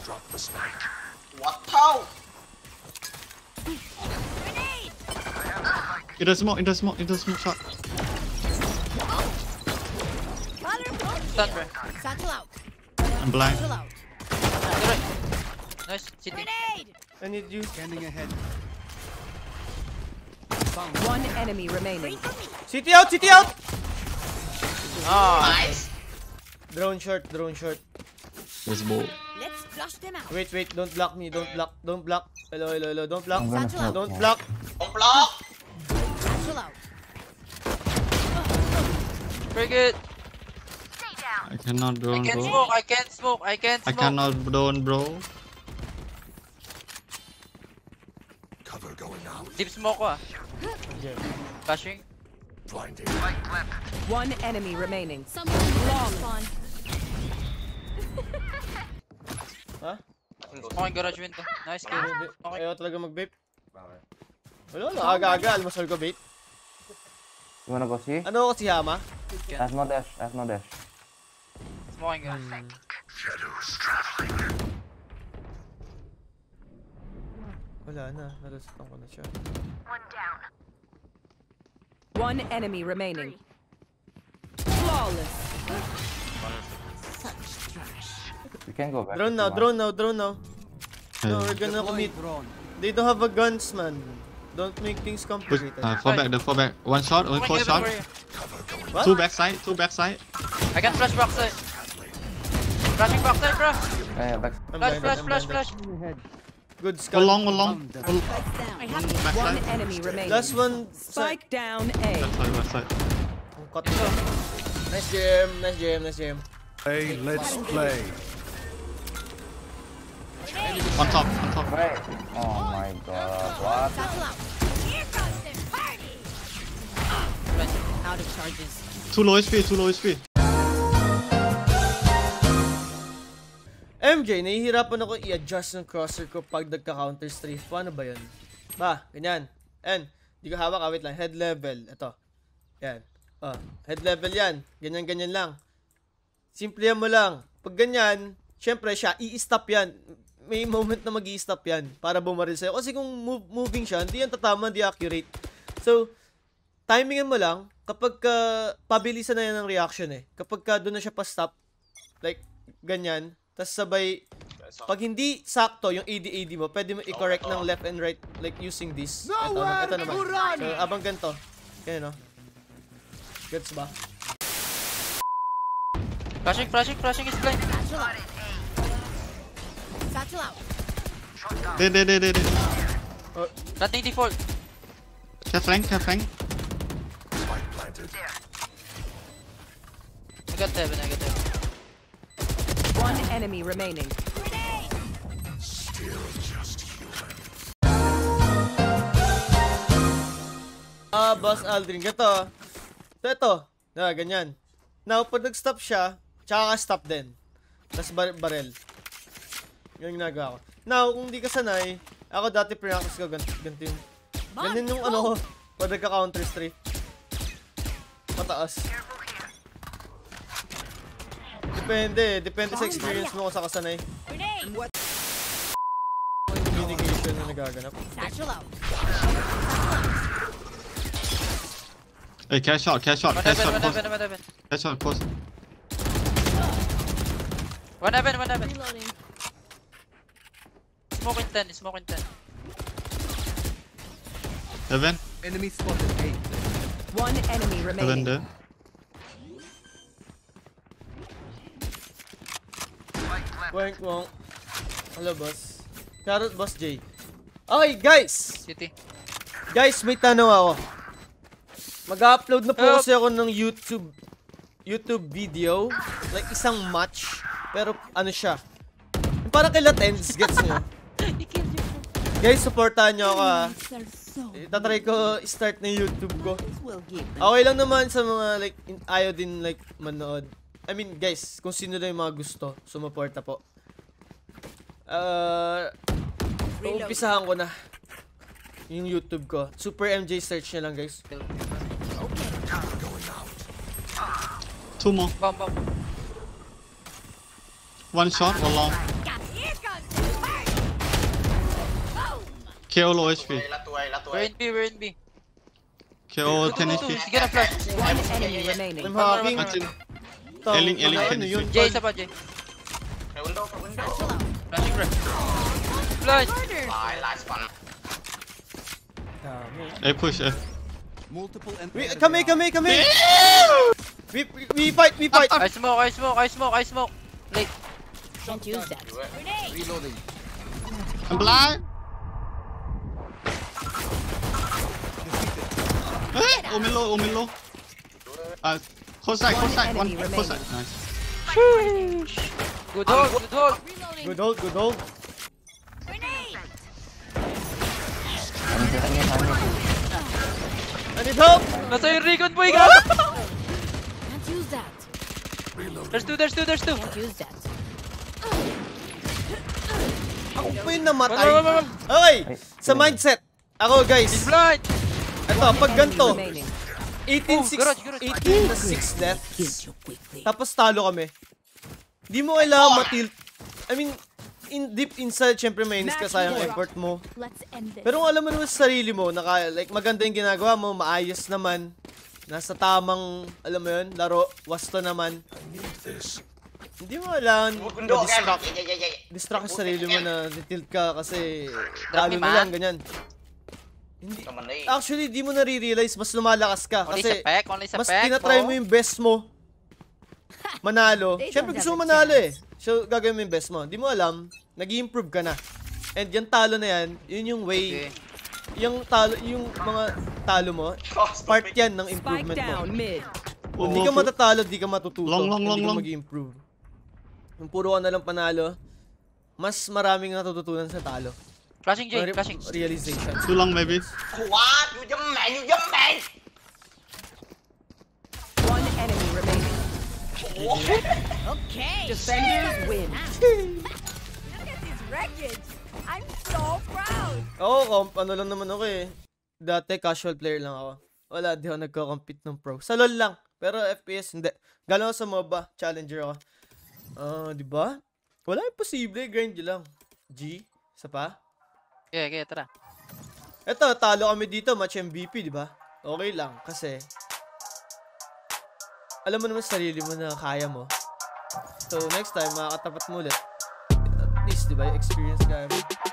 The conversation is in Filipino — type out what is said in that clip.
What how? In the smoke shot. Stun, bro. I'm blind. Nice, city. I need you. Scanning ahead. One enemy remaining. City out! City out! Nice. Drone short. Let's go. Let's flush them out. Wait, don't block me. Don't block. Hello. Don't block. Don't Don't block. block. Satchel out. Break it. I cannot drone, I bro. can't smoke. I cannot drone, bro. Cover going out. Deep smoke ko Yeah. Flashing. Blinding. One enemy remaining. Long. Ha? Okay, garage window. Nice kill. Okay. Ayaw talaga mag-vape. Wala, aga-aga. Almasal ko vape. You wanna go see? Ano ako si Hama? I have no dash. Smoking garage. Shadows traveling. Wala na. Nalasatan ko na siya. One enemy remaining. Flawless. You can go back. Drone now. No, we're gonna commit. Drone. They don't have a guns, man. Don't make things Push. complicated. Fall back. One shot. One close shot. What? Two backside. I can flash backside. Flashing backside, bro. Yeah, back. I'm blinded. Flash. Good One scout. long. One Backside. enemy remaining. Last one. Spike down A. Backside. Cut. Nice game. Hey, let's play. On top. Right. Oh my god. What? Satchel out. Here goes the party. Out of charges. Too low HP. MJ, nahihirapan ako i-adjust ng crosshair ko pag nagka-counter strafe. Paano ba yun? Ganyan. And, di ko hawak, wait lang. Head level. Ito. Yan. Head level yan. Ganyan lang. Simple mo lang. Pag ganyan, syempre siya, i-stop yan. May moment na mag-i-stop yan para bumaril sa'yo. Kasi kung moving siya, hindi yan tatama, hindi accurate. So, timingan mo lang kapag pabilisan na yan ng reaction eh. Kapag doon na siya pa-stop, like, ganyan, tas sabay, pag hindi sakto yung AD mo, pwede mo i-correct ng left and right, like using this. Ito naman. So, abang ganito. Ganyan, no? Gets ba? Flashing is blind. Satchel out. Dead. Nothing default. Care flank. Spike planted. I got heaven. One enemy remaining. Still just human. Boss Aldrin, ganito. Ito. Ganyan. Now, pag nag-stop siya, tsaka ka-stop din. Tapos barrel. Yung ginagawa ko. Now, kung di ka sanay, ako dati practice ko ganito yung... Ganyan yung ano ko, pag nagka-counter strafe. Mataas. Depende sa experience mo kung sa kasanay. Communication na nagaganap. Satchel out. Hey, cash shot. One heaven. Cash shot, close. One heaven. Reloading. Smoke in 10. Heaven. Enemy spotted. Hey. One enemy Heaven remaining. there. Wong. Hello, boss. Shoutout, Boss J. Okay, guys! City. Guys, may tanong ako. Mag-upload na po kasi ako ng YouTube video. Like, isang match. Pero, ano siya? Parang kila Tens, gets nyo? Guys, supportahan nyo ako ha. Itatry ko start na YouTube ko. Okay lang naman sa mga like ayaw din like manood. I mean guys, kung sino lang yung mga gusto, sumuporta po. Umpisahan ko na yung YouTube ko. Super MJ search nyo lang guys. Two more. Bomb. One shot, one long. Here goes KO low HP. We're in B, we're in B. KO 10 HP. He's gonna flash. One enemy remaining. I'm hacking. Martin. Tang- Ailing, ano 10 yun? HP. Jay, isa pa, Jay. Flashing flash. Flash! A push, A. Multiple We fight. I smoke. Late. Can't use that. Reloading. I'm blind. Omen low. Close side. One enemy close side. Nice. Good hold. Reloading. Good hold. Grenade. I need help. Nasa yung recon, boy, gago! Can't use that. There's two. Can't use that. Ako pa yung namatay. One. Okay, sa mindset. Ako guys, He's blind! eto, pag ganito, Remaining. garage. 18-6 deaths, tapos talo kami. Di mo kailangan matilt. I mean, deep inside, syempre mainis ka, sayang effort mo. Let's end this. Pero kung alam mo naman sa sarili mo, like, maganda yung ginagawa mo, maayos naman, nasa tamang, alam mo yun, laro, wasto naman. Hindi mo kailangan distract sa sarili mo na tilt ka kasi talo na lang, ganyan. Hindi. Actually, di mo nare-realize, mas lumalakas ka. Kasi Only sa mas pack, tinatry mo yung best mo manalo. Siyempre gusto mo manalo eh. So, gagawin mo yung best mo. Di mo alam, nag-i-improve ka na. And yung talo na yan, yun yung way. Okay. Yung mga talo mo, part yan ng Spike improvement mo. down mid. Kung di ka matatalo, di ka matututo. Long. Hindi ka mag-improve. Yung puro ka na lang panalo, mas maraming natututunan sa talo. Flashing, Jay. Flashing. Realization. Too long maybe. What? You just man. One enemy remaining. Okay. Defenders win. Look at this wreckage. I'm so proud. Oo, ano lang naman ako eh. Dati casual player lang ako. Wala, di ako nagko-compete ng pro. Sa LoL lang. Pero FPS, hindi. Galing ako sa MOBA. Challenger ako. Di ba? Wala imposible. Grind nyo lang. G? Isa pa? Okay, tara. Eto, talo kami dito. Match MVP, di ba? Okay lang. Kasi, alam mo naman sa sarili mo na kaya mo. So, next time, makakatapat mo ulit. At least, di ba? Experience kaya mo.